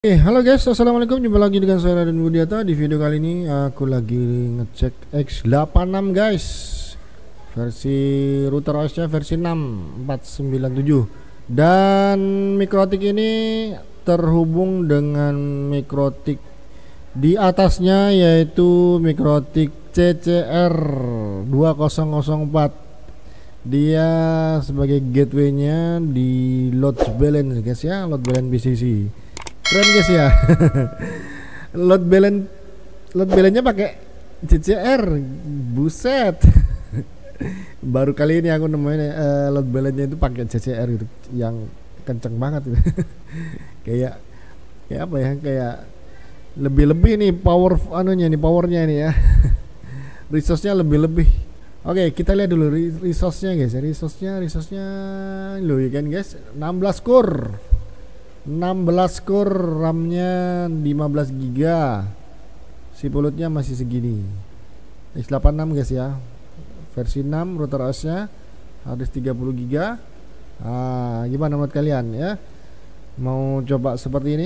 Halo guys, assalamualaikum. Jumpa lagi dengan saya Raden Budiata. Di video kali ini aku lagi ngecek X86 guys, versi router OS nya versi 6497, dan mikrotik ini terhubung dengan mikrotik di atasnya, yaitu mikrotik CCR 2004. Dia sebagai gateway-nya di load balance guys ya, load balance BCC. Keren guys ya. load balance nya pakai CCR, buset. Baru kali ini aku nemuin load balance-nya itu pakai CCR gitu, yang kenceng banget gitu. kayak kayak apa ya, kayak lebih-lebih nih powernya nih ya. Resource-nya lebih-lebih. Oke, kita lihat dulu resource-nya guys. Resource-nya loh ya kan guys, 16 core. 16 core, RAM-nya 15 GB. CPU-nya masih segini. X86 guys ya. Versi 6 router OS-nya, harddisk 30 GB. Gimana menurut kalian ya? Mau coba seperti ini?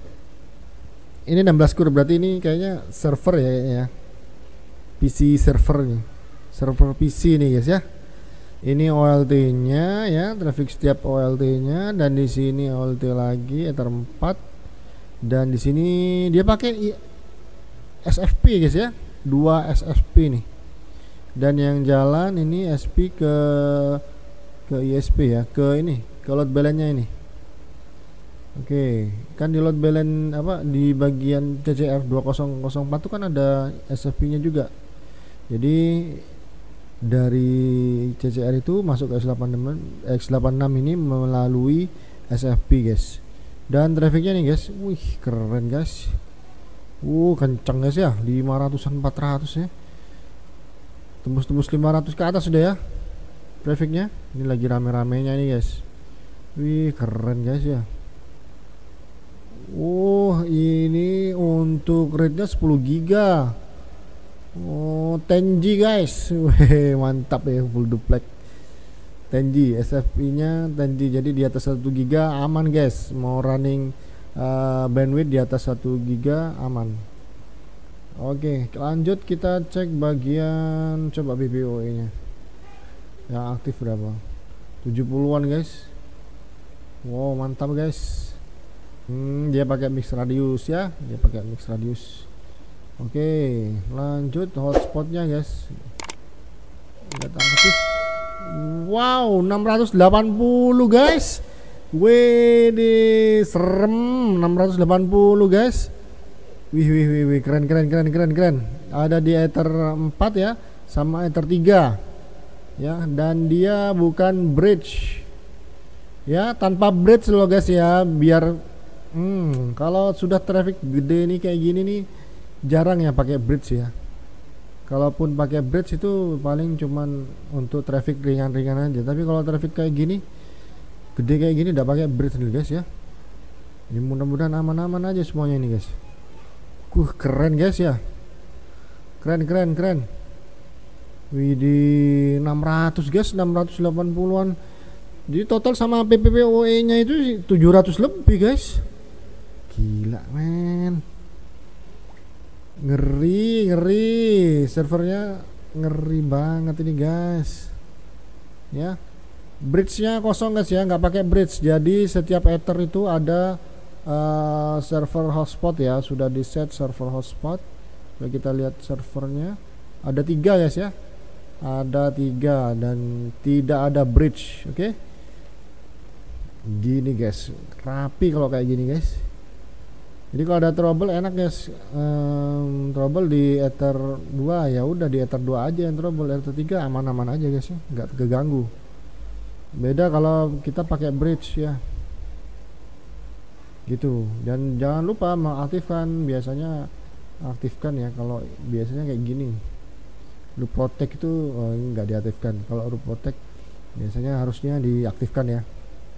Ini 16 core, berarti ini kayaknya server ya kayaknya ya. PC server nih. Server PC nih guys ya. Ini OLT-nya ya, traffic setiap OLT-nya, dan di sini OLT lagi Ether 4, dan di sini dia pakai SFP guys ya, 2 SFP nih. Dan yang jalan ini SP ke ISP ya, ke load balance-nya ini. Oke, kan di load balance di bagian CCR 2004 itu kan ada SFP-nya juga. Jadi dari CCR itu masuk ke X86 ini melalui SFP guys. Dan trafficnya nih guys, wih keren guys. Kenceng guys ya, 500-an 400 ya. Tembus 500 ke atas sudah ya trafficnya. Ini lagi rame-ramenya nih guys. Wih keren guys ya. Ini untuk rate-nya 10 GB. 10G guys. Mantap ya, full duplex 10G. SFP-nya 10G, jadi di atas 1 GB aman guys. Mau running bandwidth di atas 1 GB aman. Oke, lanjut kita cek bagian coba BPOE nya yang aktif berapa, 70-an guys. Wow mantap guys. Dia pakai mix radius ya, Oke, lanjut hotspotnya guys. Lihat aktif. Wow, 680 guys. Wih, serem, 680 guys. Wih, keren. Ada di Ether 4 ya, sama Ether 3 ya, dan dia bukan bridge ya, tanpa bridge loh guys ya, biar kalau sudah traffic gede nih kayak gini nih, jarang ya pakai bridge ya. Kalaupun pakai bridge itu paling cuman untuk traffic ringan-ringan aja. Tapi kalau traffic kayak gini, gede kayak gini, udah pakai bridge nih guys ya. Ini mudah-mudahan aman-aman aja semuanya ini guys. Keren guys ya. Keren. Wih, di 600 guys, 680-an. Jadi total sama PPPoE nya itu 700 lebih guys. Gila men. Ngeri, servernya ngeri banget ini guys ya. Bridge-nya kosong guys ya, nggak pakai bridge. Jadi setiap ether itu ada server hotspot ya, sudah di set server hotspot. Coba kita lihat servernya, ada 3 guys ya, ada 3 dan tidak ada bridge. Oke, gini guys, rapi kalau kayak gini guys. Jadi kalau ada trouble enak guys. Trouble di Ether 2 ya udah di Ether 2 aja yang trouble. Ether 3 aman-aman aja guys ya, nggak keganggu. Beda kalau kita pakai bridge ya, gitu. Dan jangan lupa mengaktifkan, biasanya aktifkan ya kalau biasanya kayak gini. Loop protect itu nggak diaktifkan. Kalau loop protect biasanya harusnya diaktifkan ya.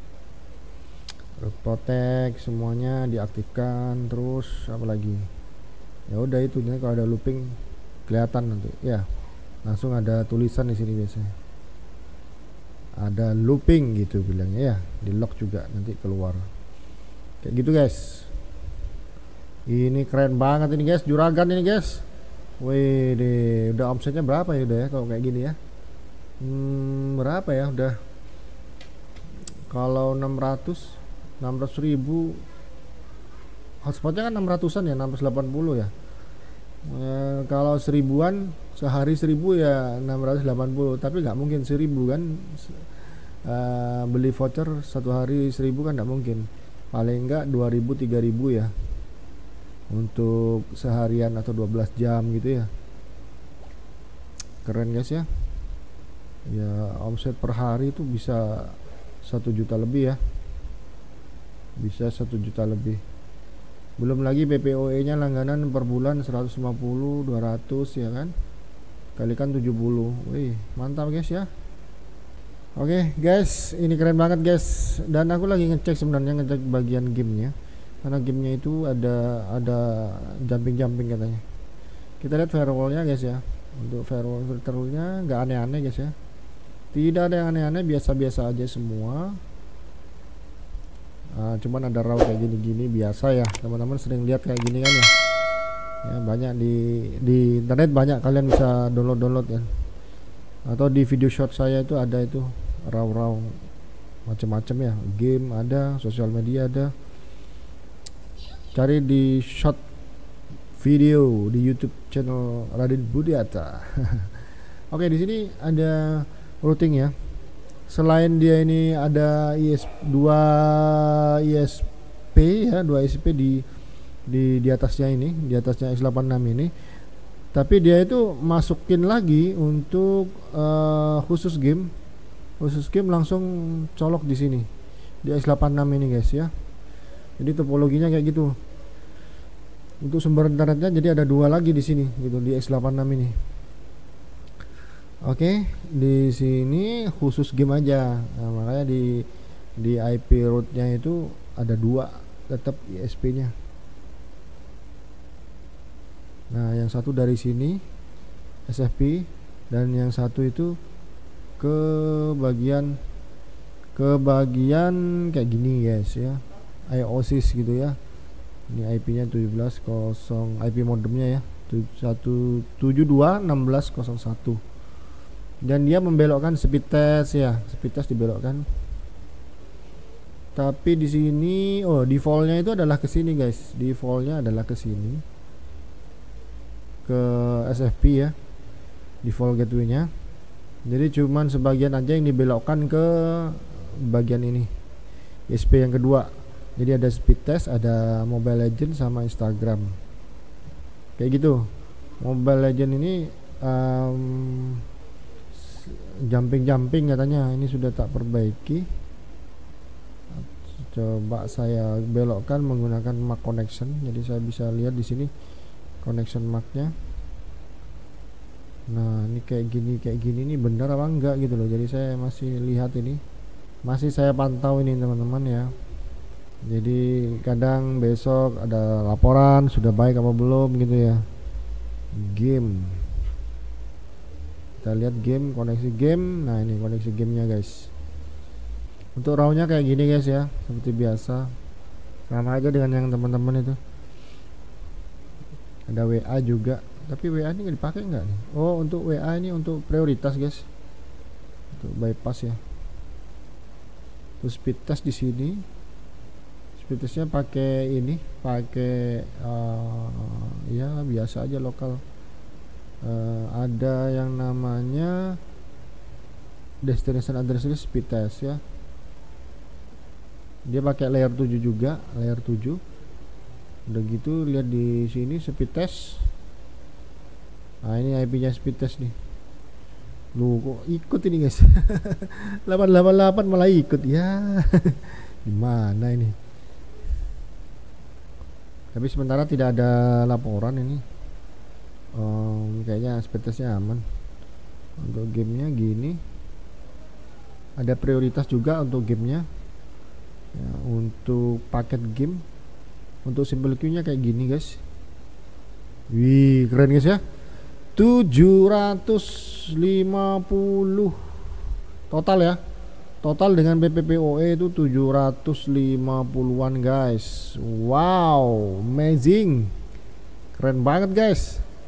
Protect semuanya diaktifkan. Terus apa lagi, ya udah itu nih, kalau ada looping kelihatan nanti ya, langsung ada tulisan di sini biasanya ada looping gitu bilangnya ya, di lock juga nanti keluar kayak gitu guys. Ini keren banget ini guys, juragan ini guys. Wih deh, udah omsetnya berapa ya udah ya kalau kayak gini ya? Berapa ya udah? Kalau 600 ribu, hotspotnya kan 600-an ya, 680 ya. Kalau seribuan sehari 1000 ya 680, tapi nggak mungkin 1000 kan. Beli voucher satu hari 1000 kan nggak mungkin, paling nggak 2000 3000 ya untuk seharian atau 12 jam gitu ya. Keren guys ya. Ya omset per hari itu bisa 1 juta lebih ya, bisa 1 juta lebih. Belum lagi PPOE nya langganan per bulan 150 200 ya kan, kalikan 70. Wih mantap guys ya. Oke guys, ini keren banget guys. Dan aku lagi ngecek sebenarnya, ngecek bagian gamenya, karena gamenya itu ada jumping katanya. Kita lihat firewallnya guys ya. Untuk firewall filternya nggak aneh-aneh guys ya, tidak ada yang aneh-aneh, biasa-biasa aja semua. Cuman ada raw kayak gini-gini biasa ya, teman-teman sering lihat kayak gini kan ya. Ya banyak di internet, banyak kalian bisa download kan. Atau di video short saya itu ada itu raw macam-macam ya, game ada, sosial media ada. Cari di short video di YouTube channel Raden Budiata. Oke, di sini ada routing ya. Selain dia ini ada dua ISP ya, dua ISP di atasnya ini, di atasnya X86 ini. Tapi dia itu masukin lagi untuk khusus game langsung colok di sini di X86 ini guys ya. Jadi topologinya kayak gitu. Untuk sumber internetnya jadi ada dua lagi di sini gitu di X86 ini. Oke, di sini khusus game aja. Nah, makanya di IP rootnya itu ada dua tetap ISP-nya. Nah, yang satu dari sini SFP dan yang satu itu ke bagian kayak gini guys ya. IOSIS gitu ya. Ini IP-nya 17.0, IP modemnya ya 172.16.01. Dan dia membelokkan speed test ya, speed test dibelokkan. Tapi di sini defaultnya itu adalah ke sini guys, defaultnya adalah ke sini, ke SFP ya, default gateway-nya. Jadi cuman sebagian aja yang dibelokkan ke bagian ini, ISP yang kedua. Jadi ada speed test, ada Mobile Legend sama Instagram. Kayak gitu. Mobile Legend ini jumping katanya ini sudah tak perbaiki. Coba saya belokkan menggunakan MAC connection, jadi saya bisa lihat di sini connection MAC-nya. Nah ini kayak gini ini benar apa enggak gitu loh. Jadi saya masih lihat ini, masih saya pantau ini teman-teman ya. Jadi kadang besok ada laporan sudah baik apa belum gitu ya. Game, kita lihat game, koneksi game. Nah ini koneksi gamenya guys. Untuk RAW-nya kayak gini guys ya, seperti biasa, sama aja dengan yang teman-teman itu. Ada WA juga, tapi WA ini nggak dipakai nggak nih? Oh untuk WA ini untuk prioritas guys, untuk bypass ya. Terus speed test di sini, speed testnya pakai ini, pakai ya biasa aja lokal. Ada yang namanya destination address list speed test ya. Dia pakai layer 7 juga, layer 7. Udah gitu lihat di sini speed test. Nah ini IP-nya speed test nih. Lu kok ikut ini guys. 888 malah ikut ya. Gimana ini? Tapi sementara tidak ada laporan ini. Kayaknya speed testnya aman. Untuk gamenya gini. Ada prioritas juga untuk gamenya. Ya, untuk paket game, untuk simple queue-nya kayak gini guys. Wih keren guys ya. 750 total ya. Total dengan PPPoE itu 750-an guys. Wow, amazing. Keren banget guys.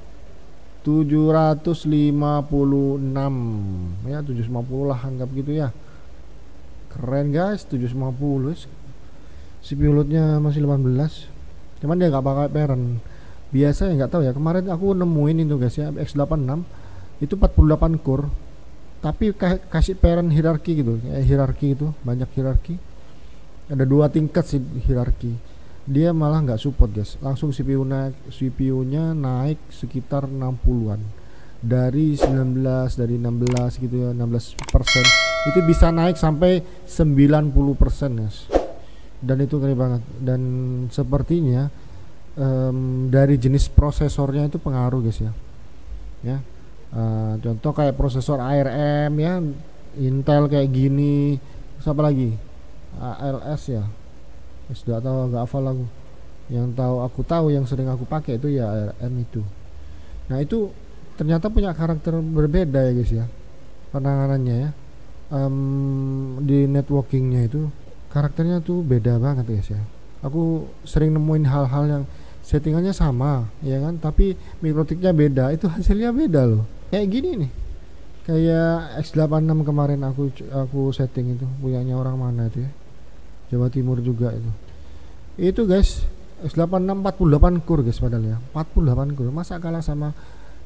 756 ya, 750 lah anggap gitu ya. Keren guys, 750. CPU loadnya masih 18. Cuman dia nggak pakai parent. Biasa ya, nggak tahu ya. Kemarin aku nemuin itu guys ya, X86 itu 48 core. Tapi kasih parent hierarki gitu, kayak hierarki itu, banyak hierarki. Ada 2 tingkat sih hierarki. Dia malah nggak support guys. Langsung CPU-nya naik sekitar 60-an. Dari 16 gitu ya, 16%. Itu bisa naik sampai 90% guys. Dan itu keren banget. Dan sepertinya dari jenis prosesornya itu pengaruh guys ya. Ya. Contoh kayak prosesor ARM ya, Intel kayak gini. Siapa lagi? ALS ya. Sudah tahu, nggak hafal aku. Yang aku tahu yang sering aku pakai itu ya ARM itu. Nah itu ternyata punya karakter berbeda ya guys ya, penanganannya ya. Di networkingnya itu karakternya tuh beda banget guys ya. Aku sering nemuin hal-hal yang settingannya sama ya kan, tapi mikrotiknya beda, itu hasilnya beda loh. Kayak gini nih, kayak X86 kemarin aku setting itu punyanya orang mana itu ya, Jawa Timur juga itu guys. X86 48 core guys, padahal ya 48 core, masa kalah sama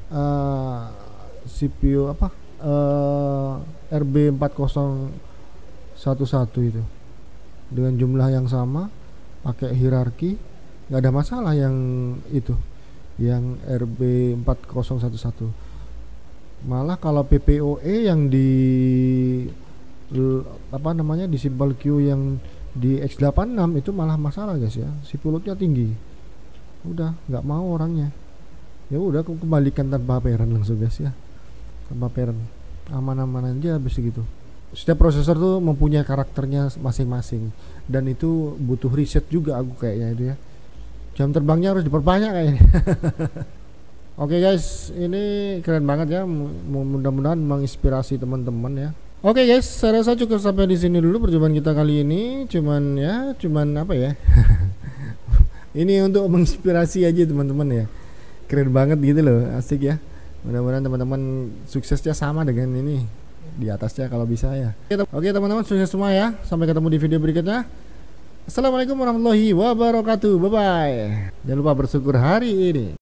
CPU apa RB4011 itu dengan jumlah yang sama, pakai hierarki, nggak ada masalah yang itu, yang RB4011. Malah kalau PPoE yang di apa namanya, di symbol Q yang di X86 itu malah masalah guys ya, si pulutnya tinggi. Udah nggak mau orangnya, ya udah aku kembalikan tanpa parent langsung guys ya, tanpa parent, aman-aman aja habis gitu. Setiap prosesor tuh mempunyai karakternya masing-masing, dan itu butuh riset juga aku kayaknya itu ya. Jam terbangnya harus diperbanyak kayaknya. Oke guys, ini keren banget ya. Mudah-mudahan menginspirasi teman-teman ya. Oke guys, saya rasa cukup sampai di sini dulu perjumpaan kita kali ini. Cuman apa ya? Ini untuk menginspirasi aja teman-teman ya. Keren banget gitu loh, asik ya. Mudah-mudahan teman-teman suksesnya sama dengan ini di atasnya kalau bisa ya. Oke teman-teman, sukses semua ya. Sampai ketemu di video berikutnya. Assalamualaikum warahmatullahi wabarakatuh. Bye bye. Jangan lupa bersyukur hari ini.